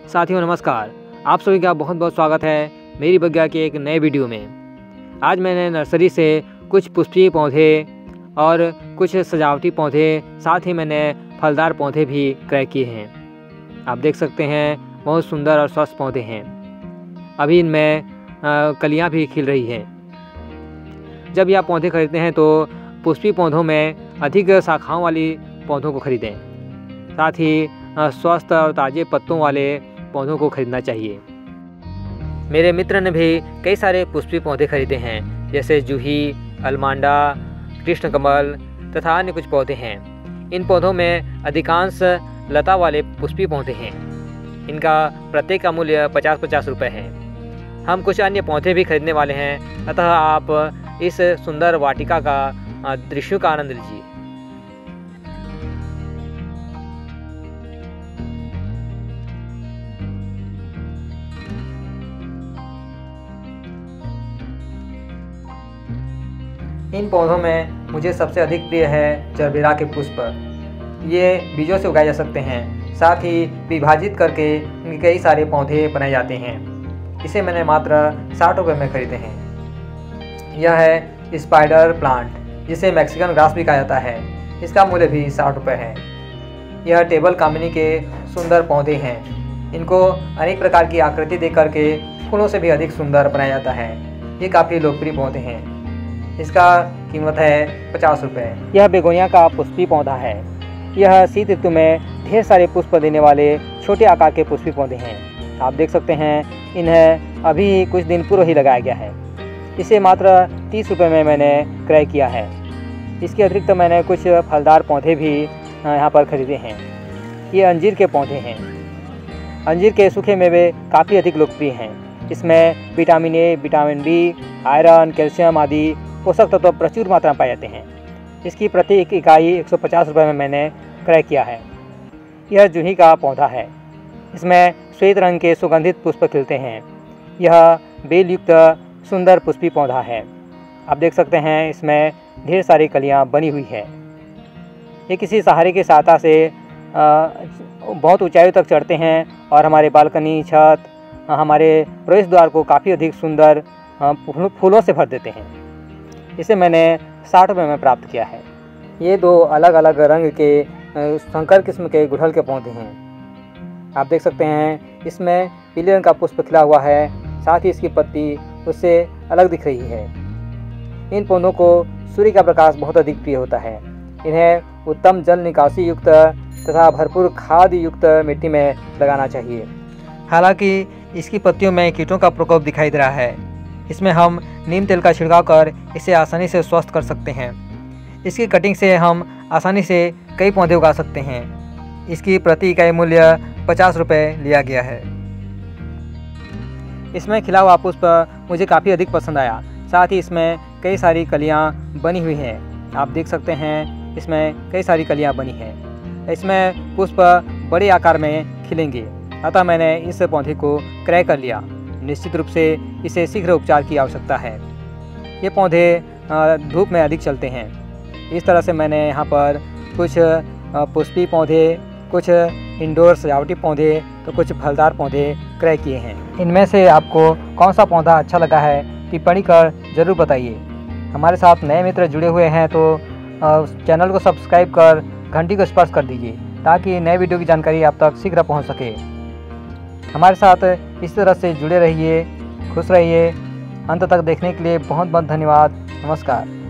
साथियों नमस्कार, आप सभी का बहुत बहुत स्वागत है मेरी बगिया के एक नए वीडियो में। आज मैंने नर्सरी से कुछ पुष्पीय पौधे और कुछ सजावटी पौधे, साथ ही मैंने फलदार पौधे भी क्रय किए हैं। आप देख सकते हैं बहुत सुंदर और स्वस्थ पौधे हैं। अभी इनमें कलियां भी खिल रही हैं। जब यह पौधे खरीदते हैं तो पुष्पीय पौधों में अधिक शाखाओं वाली पौधों को खरीदें, साथ ही स्वस्थ और ताज़े पत्तों वाले पौधों को खरीदना चाहिए। मेरे मित्र ने भी कई सारे पुष्पीय पौधे खरीदे हैं, जैसे जूही, अलमांडा, कृष्णकमल तथा अन्य कुछ पौधे हैं। इन पौधों में अधिकांश लता वाले पुष्पीय पौधे हैं। इनका प्रत्येक का मूल्य 50-50 रुपये है। हम कुछ अन्य पौधे भी खरीदने वाले हैं, अतः आप इस सुंदर वाटिका का दृश्यों का आनंद लीजिए। इन पौधों में मुझे सबसे अधिक प्रिय है जरबेरा के पुष्प। ये बीजों से उगाए जा सकते हैं, साथ ही विभाजित करके इनके कई सारे पौधे बनाए जाते हैं। इसे मैंने मात्र 60 रुपये में खरीदे हैं। यह है स्पाइडर प्लांट, जिसे मैक्सिकन ग्रास भी कहा जाता है। इसका मूल्य भी 60 रुपये है। यह टेबल कामिनी के सुंदर पौधे हैं। इनको अनेक प्रकार की आकृति दे करके फूलों से भी अधिक सुंदर बनाया जाता है। ये काफ़ी लोकप्रिय पौधे हैं। इसका कीमत है 50 रुपये। यह बेगोनिया का पुष्पीय पौधा है। यह शीत ऋतु में ढेर सारे पुष्प देने वाले छोटे आकार के पुष्पीय पौधे हैं। आप देख सकते हैं इन्हें अभी कुछ दिन पूर्व ही लगाया गया है। इसे मात्र 30 रुपये में मैंने क्रय किया है। इसके अतिरिक्त मैंने कुछ फलदार पौधे भी यहाँ पर खरीदे हैं। ये अंजीर के पौधे हैं। अंजीर के सूखे मेवे काफ़ी अधिक लोकप्रिय हैं। इसमें vitamin A, vitamin B, iron, calcium आदि पोषक तत्व प्रचुर मात्रा में पाए जाते हैं। इसकी प्रति इकाई 150 रुपये में मैंने क्रय किया है। यह जूही का पौधा है। इसमें श्वेत रंग के सुगंधित पुष्प खिलते हैं। यह बेल युक्त सुंदर पुष्पीय पौधा है। आप देख सकते हैं इसमें ढेर सारी कलियां बनी हुई है। ये किसी सहारे की सहायता से बहुत ऊंचाइयों तक चढ़ते हैं और हमारे बालकनी, छत, हमारे प्रवेश द्वार को काफ़ी अधिक सुंदर फूलों से भर देते हैं। इसे मैंने 60 रुपये में प्राप्त किया है। ये दो अलग अलग रंग के संकर किस्म के गुड़हल के पौधे हैं। आप देख सकते हैं इसमें पीले रंग का पुष्प खिला हुआ है, साथ ही इसकी पत्ती उससे अलग दिख रही है। इन पौधों को सूर्य का प्रकाश बहुत अधिक प्रिय होता है। इन्हें उत्तम जल निकासी युक्त तथा भरपूर खाद युक्त मिट्टी में लगाना चाहिए। हालांकि इसकी पत्तियों में कीटों का प्रकोप दिखाई दे रहा है। इसमें हम नीम तेल का छिड़काव कर इसे आसानी से स्वस्थ कर सकते हैं। इसकी कटिंग से हम आसानी से कई पौधे उगा सकते हैं। इसकी प्रति इकाई मूल्य 50 रुपये लिया गया है। इसमें खिला हुआ पुष्प मुझे काफ़ी अधिक पसंद आया। साथ ही इसमें कई सारी कलियां बनी हुई हैं। आप देख सकते हैं इसमें कई सारी कलियां बनी हैं। इसमें पुष्प बड़े आकार में खिलेंगे, अतः मैंने इस पौधे को क्रय कर लिया। निश्चित रूप से इसे शीघ्र उपचार की आवश्यकता है। ये पौधे धूप में अधिक चलते हैं। इस तरह से मैंने यहाँ पर कुछ पुष्पीय पौधे, कुछ इंडोर सजावटी पौधे तो कुछ फलदार पौधे क्रय किए हैं। इनमें से आपको कौन सा पौधा अच्छा लगा है टिप्पणी कर ज़रूर बताइए। हमारे साथ नए मित्र जुड़े हुए हैं तो चैनल को सब्सक्राइब कर घंटी को स्पर्श कर दीजिए, ताकि नए वीडियो की जानकारी आप तक शीघ्र पहुँच सके। हमारे साथ इस तरह से जुड़े रहिए, खुश रहिए। अंत तक देखने के लिए बहुत बहुत धन्यवाद। नमस्कार।